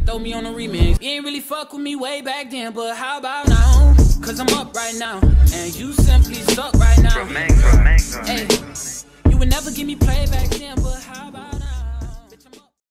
throw me on a remix. You ain't really fuck with me way back then, but how about now? Cause I'm up right now, and you simply suck right now. Hey, you would never give me play back then, but how about